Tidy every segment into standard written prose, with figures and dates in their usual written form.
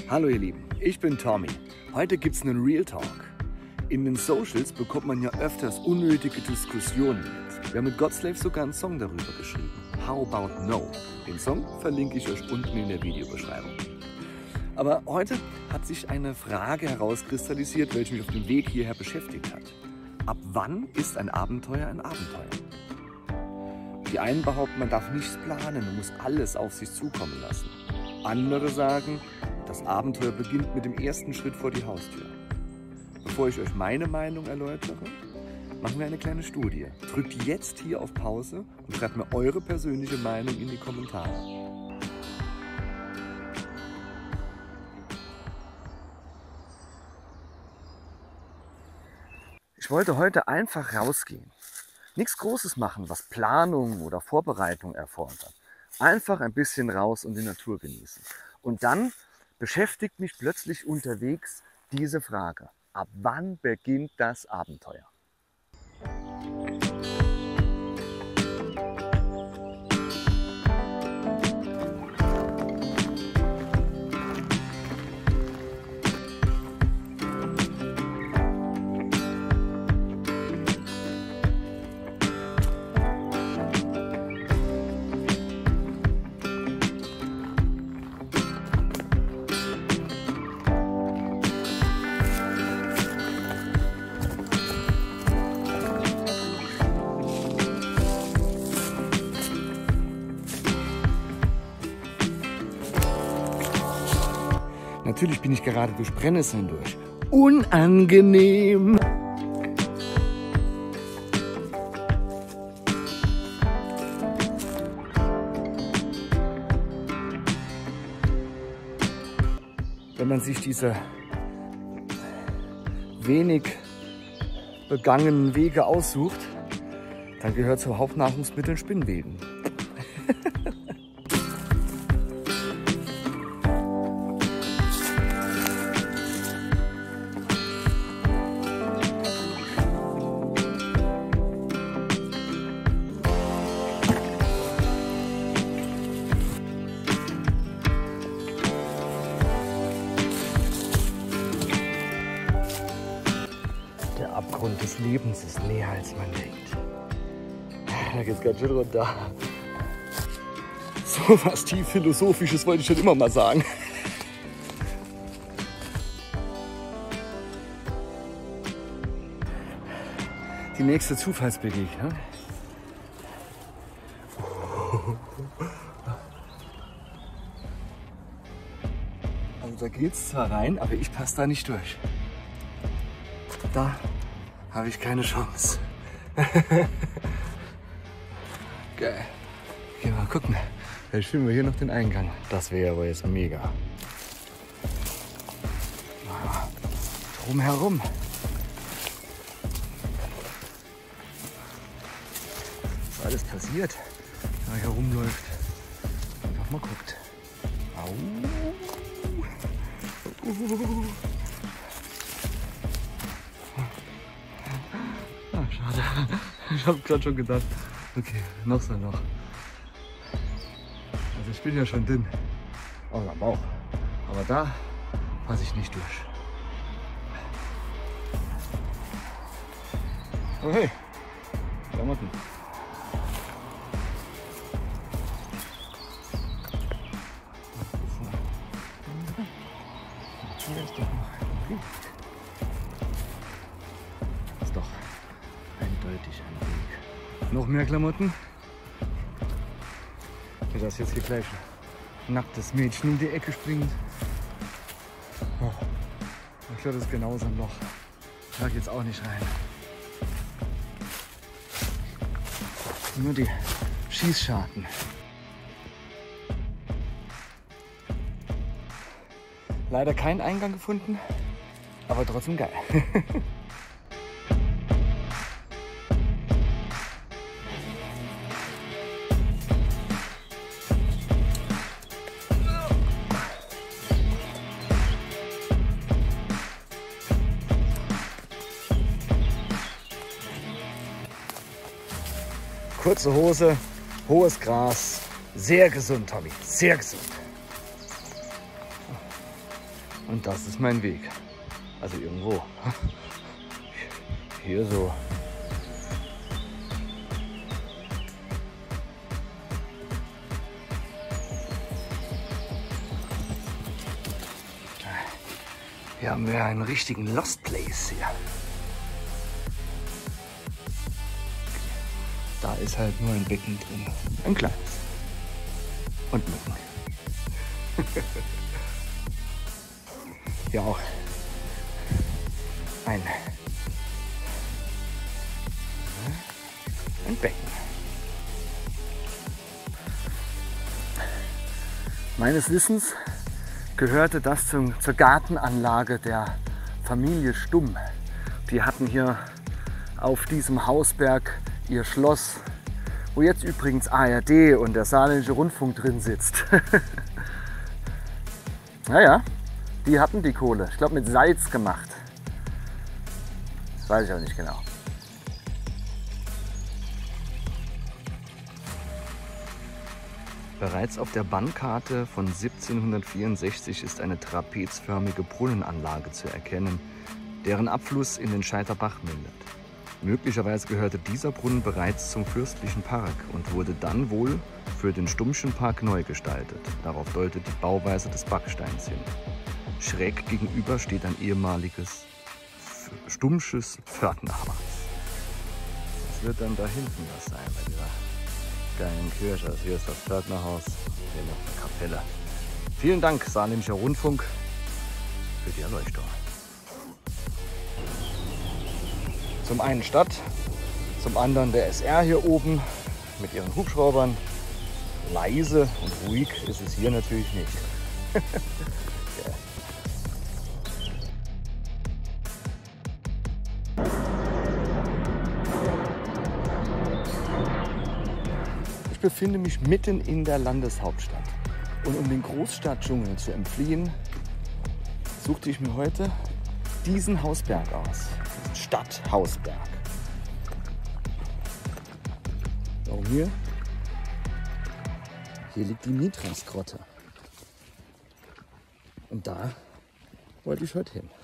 Hallo ihr Lieben, ich bin Tommy. Heute gibt's einen Real Talk. In den Socials bekommt man ja öfters unnötige Diskussionen mit. Wir haben mit Godslave sogar einen Song darüber geschrieben. How About No? Den Song verlinke ich euch unten in der Videobeschreibung. Aber heute hat sich eine Frage herauskristallisiert, welche mich auf dem Weg hierher beschäftigt hat. Ab wann ist ein Abenteuer ein Abenteuer? Die einen behaupten, man darf nichts planen, man muss alles auf sich zukommen lassen. Andere sagen, das Abenteuer beginnt mit dem ersten Schritt vor die Haustür. Bevor ich euch meine Meinung erläutere, machen wir eine kleine Studie. Drückt jetzt hier auf Pause und schreibt mir eure persönliche Meinung in die Kommentare. Ich wollte heute einfach rausgehen. Nichts Großes machen, was Planung oder Vorbereitung erfordert. Einfach ein bisschen raus und die Natur genießen. Und dann beschäftigt mich plötzlich unterwegs diese Frage. Ab wann beginnt das Abenteuer? Natürlich bin ich gerade durch Brennnesseln durch. Unangenehm! Wenn man sich diese wenig begangenen Wege aussucht, dann gehört zu Hauptnahrungsmitteln Spinnweben. Der Abgrund des Lebens ist näher als man denkt. Da geht's ganz schön runter. So was tief Philosophisches wollte ich schon immer mal sagen. Die nächste Zufallsbegegnung. Also da geht's zwar rein, aber ich passe da nicht durch. Da habe ich keine Chance. Geil. Geh mal gucken. Vielleicht finden wir hier noch den Eingang. Das wäre aber jetzt mega. Drumherum. Was alles passiert, wenn man hier rumläuft. Einfach mal guckt. Au. Schade. Ich habe gerade schon gedacht, okay, noch so noch. Also ich bin ja schon dünn, außer am Bauch. Aber da passe ich nicht durch. Oh hey, Klamotten. Hier ist doch noch ein Weg. Ist doch eindeutig ein Weg. Noch mehr Klamotten. Wie das jetzt hier gleich ein nacktes Mädchen um die Ecke springt. Oh, ich glaube, das ist genauso ein Loch. Da geht's auch nicht rein. Nur die Schießscharten. Leider keinen Eingang gefunden, aber trotzdem geil. Kurze Hose, hohes Gras, sehr gesund, Tommy, sehr gesund. Und das ist mein Weg. Also irgendwo. Hier so. Hier haben wir einen richtigen Lost Place hier. Da ist halt nur ein Becken drin. Ein kleines. Und Mücken. Hier auch ein Becken. Meines Wissens gehörte das zur Gartenanlage der Familie Stumm. Die hatten hier auf diesem Hausberg ihr Schloss, wo jetzt übrigens ARD und der Saarländische Rundfunk drin sitzt. Naja, die hatten die Kohle. Ich glaube mit Salz gemacht. Das weiß ich auch nicht genau. Bereits auf der Bannkarte von 1764 ist eine trapezförmige Brunnenanlage zu erkennen, deren Abfluss in den Scheiterbach mündet. Möglicherweise gehörte dieser Brunnen bereits zum fürstlichen Park und wurde dann wohl für den Stummschen Park neu gestaltet. Darauf deutet die Bauweise des Backsteins hin. Schräg gegenüber steht ein ehemaliges Stummsches Pförtnerhaus. Das wird dann da hinten das sein, bei dieser geilen Kirche. Also hier ist das Pförtnerhaus, hier noch eine Kapelle. Vielen Dank, Saarländischer Rundfunk, für die Erleuchtung. Zum einen Stadt, zum anderen der SR hier oben mit ihren Hubschraubern. Leise und ruhig ist es hier natürlich nicht. Ja. Ich befinde mich mitten in der Landeshauptstadt und um den Großstadtdschungel zu entfliehen, suchte ich mir heute diesen Hausberg aus. Stadthausberg. Warum hier? Hier liegt die Mitras-Grotte. Und da wollte ich heute hin.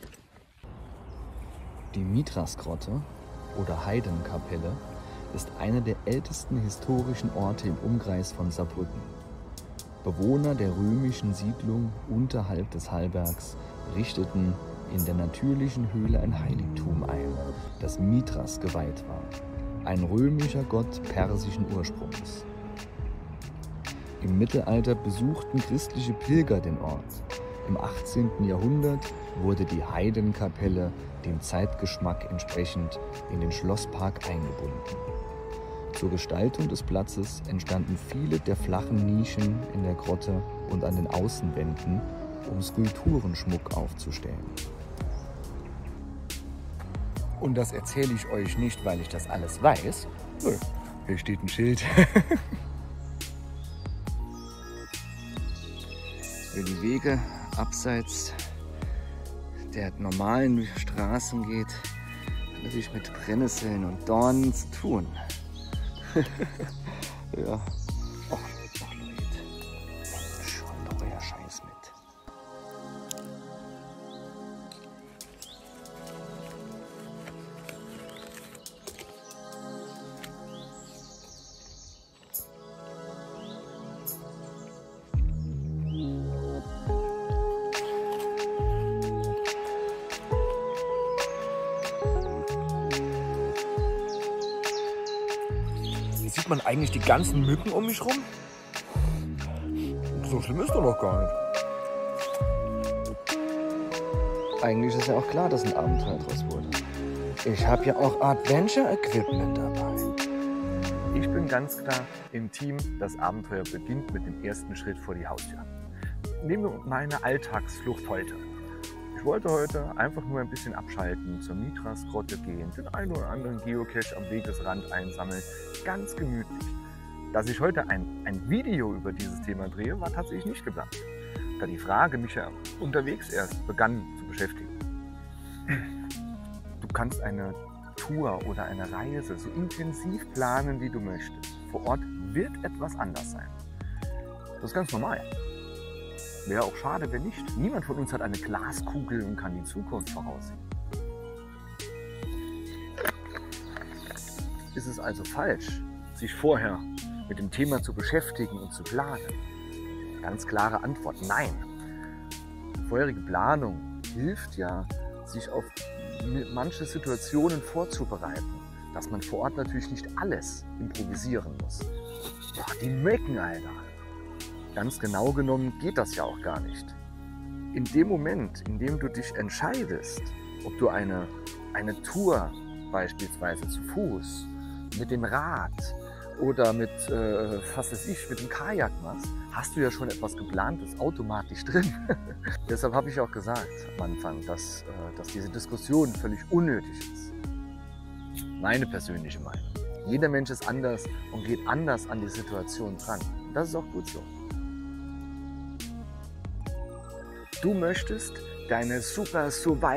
Die Mitras-Grotte oder Heidenkapelle ist einer der ältesten historischen Orte im Umkreis von Saarbrücken. Bewohner der römischen Siedlung unterhalb des Hallbergs richteten in der natürlichen Höhle ein Heiligtum ein, das Mithras geweiht war, ein römischer Gott persischen Ursprungs. Im Mittelalter besuchten christliche Pilger den Ort. Im 18. Jahrhundert wurde die Heidenkapelle dem Zeitgeschmack entsprechend in den Schlosspark eingebunden. Zur Gestaltung des Platzes entstanden viele der flachen Nischen in der Grotte und an den Außenwänden, um Skulpturenschmuck aufzustellen. Und das erzähle ich euch nicht, weil ich das alles weiß. Nö, hier steht ein Schild. Wer die Wege abseits der normalen Straßen geht, hat natürlich mit Brennnesseln und Dornen zu tun. Ja. Oh, Leute. Schreibt doch euer Scheiß mit. Sieht man eigentlich die ganzen Mücken um mich rum? So schlimm ist doch noch gar nicht. Eigentlich ist ja auch klar, dass ein Abenteuer draus wurde. Ich habe ja auch Adventure-Equipment dabei. Ich bin ganz klar im Team. Das Abenteuer beginnt mit dem ersten Schritt vor die Haustür. Nehmen wir meine Alltagsflucht heute. Ich wollte heute einfach nur ein bisschen abschalten, zur Mitras-Grotte gehen, den einen oder anderen Geocache am Wegesrand einsammeln, ganz gemütlich. Dass ich heute ein Video über dieses Thema drehe, war tatsächlich nicht geplant, da die Frage mich ja unterwegs erst begann zu beschäftigen. Du kannst eine Tour oder eine Reise so intensiv planen, wie du möchtest. Vor Ort wird etwas anders sein. Das ist ganz normal. Wäre auch schade, wenn nicht. Niemand von uns hat eine Glaskugel und kann die Zukunft voraussehen. Ist es also falsch, sich vorher mit dem Thema zu beschäftigen und zu planen? Ganz klare Antwort, nein. Vorherige Planung hilft ja, sich auf manche Situationen vorzubereiten, dass man vor Ort natürlich nicht alles improvisieren muss. Boah, die Mücken, Alter! Ganz genau genommen geht das ja auch gar nicht. In dem Moment, in dem du dich entscheidest, ob du eine Tour beispielsweise zu Fuß, mit dem Rad oder mit, was weiß ich, mit dem Kajak machst, hast du ja schon etwas Geplantes automatisch drin. Deshalb habe ich auch gesagt am Anfang, dass diese Diskussion völlig unnötig ist. Meine persönliche Meinung. Jeder Mensch ist anders und geht anders an die Situation dran. Und das ist auch gut so. Du möchtest deine super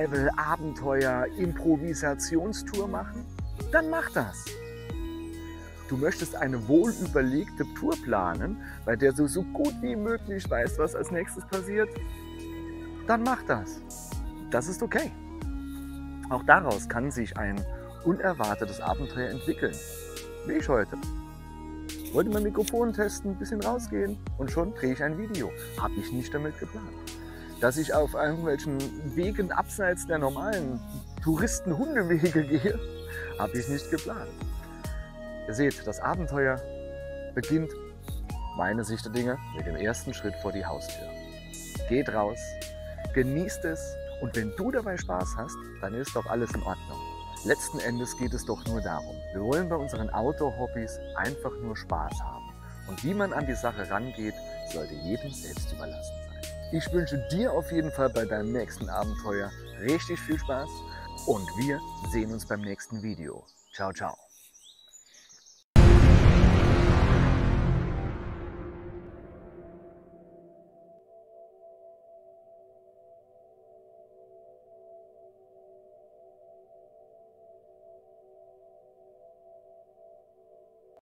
Survival-Abenteuer-Improvisationstour machen? Dann mach das! Du möchtest eine wohlüberlegte Tour planen, bei der du so gut wie möglich weißt, was als nächstes passiert? Dann mach das! Das ist okay. Auch daraus kann sich ein unerwartetes Abenteuer entwickeln. Wie ich heute. Wollte mein Mikrofon testen, ein bisschen rausgehen und schon drehe ich ein Video. Habe ich nicht damit geplant. Dass ich auf irgendwelchen Wegen abseits der normalen Touristen-Hundewege gehe, habe ich nicht geplant. Ihr seht, das Abenteuer beginnt, meine Sicht der Dinge, mit dem ersten Schritt vor die Haustür. Geht raus, genießt es und wenn du dabei Spaß hast, dann ist doch alles in Ordnung. Letzten Endes geht es doch nur darum, wir wollen bei unseren Outdoor-Hobbys einfach nur Spaß haben. Und wie man an die Sache rangeht, sollte jedem selbst überlassen sein. Ich wünsche dir auf jeden Fall bei deinem nächsten Abenteuer richtig viel Spaß und wir sehen uns beim nächsten Video. Ciao, ciao.